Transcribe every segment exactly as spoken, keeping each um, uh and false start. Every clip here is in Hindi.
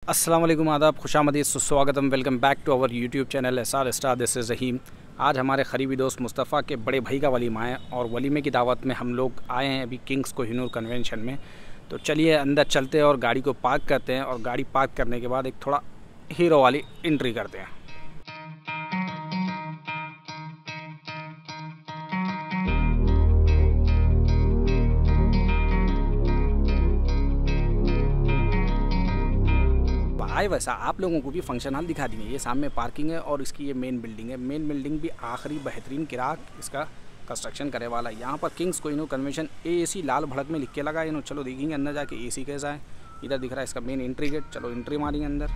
अस्सलाम वालेकुम, आदाब, खुशामदीद, सुस्वागतम, welcome back to our YouTube channel S R star. This is Rahim. आज हमारे करीबी दोस्त मुस्तफ़ा के बड़े भाई का वलीमा है और वलीमे की दावत में हम लोग आए हैं अभी किंग्स कोहिनूर कन्वेंशन में। तो चलिए अंदर चलते हैं और गाड़ी को पार्क करते हैं और गाड़ी पार्क करने के बाद एक थोड़ा हीरो वाली एंट्री करते हैं। आए वैसा आप लोगों को भी फंक्शन हॉल दिखा देंगे। ये सामने पार्किंग है और इसकी ये मेन बिल्डिंग है। मेन बिल्डिंग भी आखिरी बेहतरीन किराक इसका कंस्ट्रक्शन करे वाला है। यहाँ पर किंग्स कोहिनूर कन्वेंशन एसी लाल भड़क में लिख के लगा है। चलो देखेंगे अंदर जाके एसी कैसा है। इधर दिख रहा है इसका मेन एंट्री गेट। चलो एंट्री मारेंगे अंदर।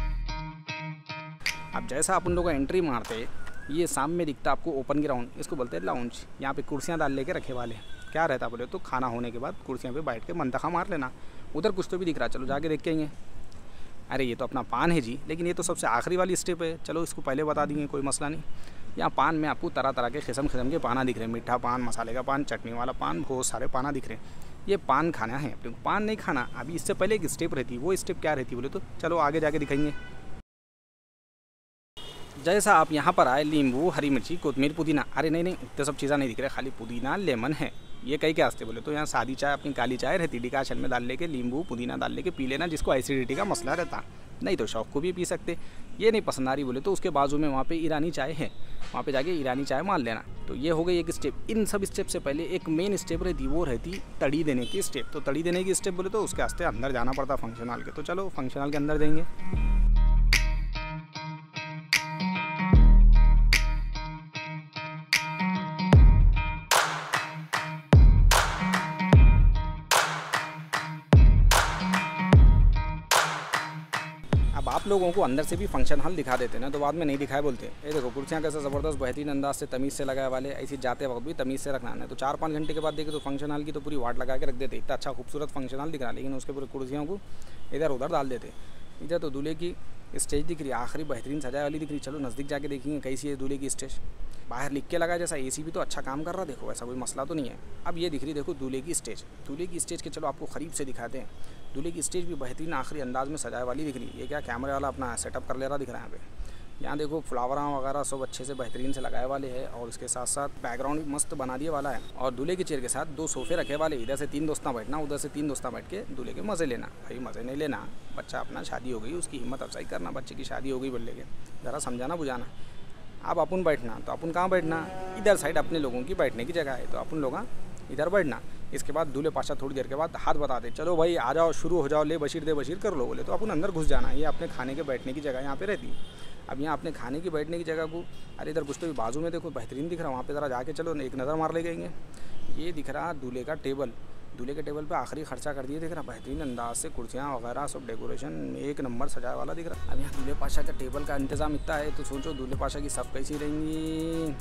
अब जैसा अपन लोग एंट्री मारते ये सामने दिखता आपको ओपन ग्राउंड, इसको बोलते हैं लाउंज। यहाँ पे कुर्सियाँ डाल लेके रखे वाले क्या रहता बोले तो खाना होने के बाद कुर्सियाँ पे बैठ के मंतखा मार लेना। उधर कुछ तो भी दिख रहा है, चलो जाके देख के आएंगे। अरे ये तो अपना पान है जी, लेकिन ये तो सबसे आखिरी वाली स्टेप है। चलो इसको पहले बता देंगे, कोई मसला नहीं। यहाँ पान में आपको तरह तरह के किस्म किस्म के पाना दिख रहे हैं। मीठा पान, मसाले का पान, चटनी वाला पान, बहुत सारे पाना दिख रहे हैं। ये पान खाना है अपने को, पान नहीं खाना। अभी इससे पहले एक स्टेप रहती है, वो स्टेप क्या रहती है बोले तो चलो आगे जाके दिखाएंगे। जैसा आप यहाँ पर आए, नींबू, हरी मिर्ची, कोतमीर, पुदीना। अरे नहीं नहीं, इतने सब चीज़ें नहीं दिख रहे, खाली पुदीना लेमन है। ये कई के वास्ते बोले तो यहाँ सादी चाय, अपनी काली चाय रहती, डिकाशन में डाल लेके नींबू पुदीना डाल लेके पी लेना, जिसको एसिडिटी का मसला रहता। नहीं तो शौक को भी पी सकते। ये नहीं पसंद आ रही बोले तो उसके बाजू में वहाँ पे ईरानी चाय है, वहाँ पे जाके ईरानी चाय मान लेना। तो ये हो गई एक स्टेप। इन सब स्टेप से पहले एक मेन स्टेप रहती, वो रहती तड़ी देने की स्टेप। तो तड़ी देने की स्टेप बोले तो उसके वास्ते अंदर जाना पड़ता फंक्शन हॉल के। तो चलो फंक्शन हॉल के अंदर देंगे। अब आप लोगों को अंदर से भी फंक्शन हॉल दिखा देते ना, तो बाद में नहीं दिखाए बोलते। ये देखो कुर्सियाँ कैसे ज़बरदस्त बेहतरीन अंदाज से तमीज़ से लगाए वाले। ऐसी जाते वक्त भी तमीज़ से रखना है। तो चार पाँच घंटे के बाद देखे तो फंक्शन हॉल की तो पूरी वाट लगा के रख देते। इतना अच्छा खूबसूरत फंक्शन हॉल दिख रहा, लेकिन उसके पूरे कुर्सियों को इधर उधर डाल देते। इधर तो दूल्हे की स्टेज दिख रही है, आखिरी बेहतरीन सजाए वाली दिख रही। चलो नज़दीक जाके देखेंगे कैसी है दूल्हे की स्टेज। बाहर लिख के लगा जैसा एसी भी तो अच्छा काम कर रहा, देखो ऐसा कोई मसला तो नहीं है। अब ये दिख रही देखो दूल्हे की स्टेज। दूल्हे की स्टेज के चलो आपको करीब से दिखाते हैं। दूल्हे की स्टेज भी बेहतरीन आखिरी अंदाज में सजाए वाली दिख रही है। ये क्या कैमरे वाला अपना सेटअप कर ले रहा दिख रहा है यहाँ पे। यहाँ देखो फ्लावरा वगैरह सब अच्छे से बेहतरीन से लगाए वाले हैं और उसके साथ साथ बैकग्राउंड भी मस्त बना दिए वाला है। और दूल्हे के चेयर के साथ दो सोफे रखे वाले, इधर से तीन दोस्ता बैठना, उधर से तीन दोस्ता बैठ के दूल्हे के मज़े लेना। भाई मज़े नहीं लेना, बच्चा अपना शादी हो गई, उसकी हिम्मत अफजाई करना। बच्चे की शादी हो गई बोल लेके ज़रा समझाना बुझाना। अब अपन बैठना तो अपन कहाँ बैठना, इधर साइड अपने लोगों की बैठने की जगह है, तो अपन लोग इधर बैठना। इसके बाद दूल्हे पाशा थोड़ी देर के बाद हाथ बता दे, चलो भाई आ जाओ, शुरू हो जाओ, ले बशीर दे बशीर कर लो बोले तो अपन अंदर घुस जाना। ये अपने खाने के बैठने की जगह यहाँ पे रहती है। अब यहाँ अपने खाने की बैठने की जगह को, अरे इधर कुछ तो भी बाजू में देखो बेहतरीन दिख रहा, वहाँ पे ज़रा जाके चलो एक नज़र मार ले गएंगे। ये दिख रहा दूल्हे का टेबल। दूल्हे के टेबल पे आखिरी खर्चा कर दिए दिख रहा, बेहतरीन अंदाज से कुर्सियाँ वगैरह सब डेकोरेशन एक नंबर सजाए वाला दिख रहा। अब यहाँ दूल्हे पाशा का टेबल का इंतज़ाम इतना है तो सोचो दूल्हे पाशा की सब कैसी रहेंगी।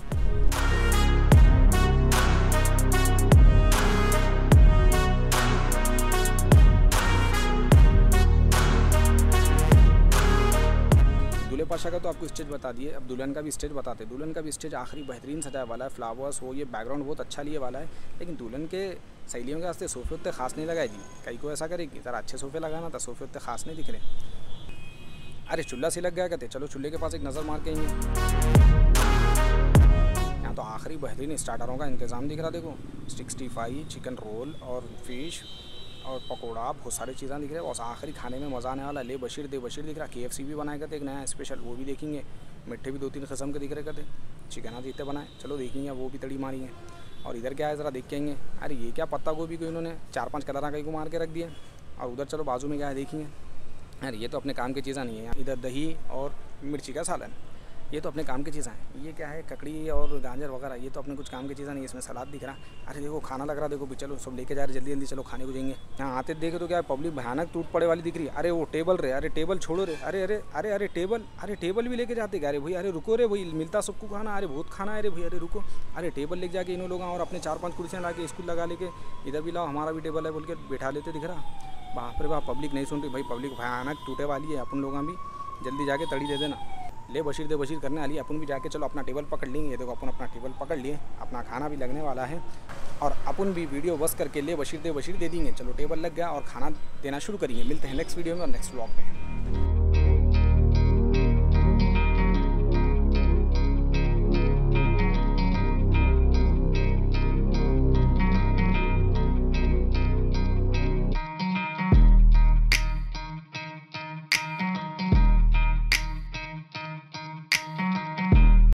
दूल्हे पाशा का तो आपको स्टेज बता दिए, अब दुल्हन का भी स्टेज बताते। दुल्हन का भी स्टेज आखिरी बेहतरीन सजाए वाला है, फ्लावर्स हो, ये बैकग्राउंड बहुत अच्छा लिए वाला है। लेकिन दुल्हन के सहेलियों के वास्ते सोफे उतने खास नहीं लगाए जी। कई को ऐसा करेगी ज़रा अच्छे सोफे लगाना था, सोफे उतने खास नहीं दिख रहे। अरे चूल्हा से लग गया कहते, चलो चूल्हे के पास एक नज़र मार के आएंगे। यहाँ तो आखिरी बेहतरीन स्टार्टरों का इंतज़ाम दिख रहा, देखो सिक्सटी फाइव, चिकन रोल और फिश और पकौड़ा, बहुत सारी चीज़ें दिख रही है। और आखिरी खाने में मज़ा आने वाला, ले बशीर दे बशीर दिख रहा। के एफ सी भी बनाए करते एक नया स्पेशल, वो भी देखेंगे। मिठे भी दो तीन किस्म के दिख रहे करते, चिकन जीते बनाए, चलो देखेंगे वो भी तड़ी मारी है। और इधर क्या है ज़रा देख के आएंगे। अरे ये क्या पत्ता गोभी को इन्होंने चार पांच कलर कई को मार के रख दिए। और उधर चलो बाजू में क्या है देखेंगे। अरे ये तो अपने काम की चीज़ें नहीं है। इधर दही और मिर्ची का सालन, ये तो अपने काम की चीज़ें हैं। ये क्या है ककड़ी और गाजर वगैरह, ये तो अपने कुछ काम की चीज़ें नहीं है। इसमें सलाद दिख रहा। अरे देखो खाना लग रहा, देखो भी चलो सब लेके जा रहे जल्दी जल्दी, चलो खाने को जाएंगे। यहाँ आते देखे तो क्या पब्लिक भयानक टूट पड़े वाली दिख रही है। अरे वो टेबल रे, अरे टेबल छोड़ो रे, अरे अरे अरे अरे टेबल, अरे टेबल भी लेके जाते। अरे भाई अरे रुको रे भाई, मिलता सबको खाना, अरे बहुत खाना है रे भाई, अरे रुको। अरे टेबल लेके जाके इन लोग और अपने चार पाँच कुर्सियाँ ला के स्कूल लगा लेके इधर भी लाओ, हमारा भी टेबल है बोल के बैठा लेते दिख रहा। बाप रे बाप, पब्लिक नहीं सुन रही भाई, पब्लिक भयानक टूटे वाली है। अपन लोग भी जल्दी जाके तड़ी दे देना, ले बशीर दे बशीर करने वाली। अपन भी जाके चलो अपना टेबल पकड़ लेंगे। देखो अपन अपना टेबल पकड़ लिए, अपना खाना भी लगने वाला है और अपन भी वीडियो बस करके ले बशीर दे बशीर दे देंगे। चलो टेबल लग गया और खाना देना शुरू करेंगे। मिलते हैं नेक्स्ट वीडियो में और नेक्स्ट व्लॉग में।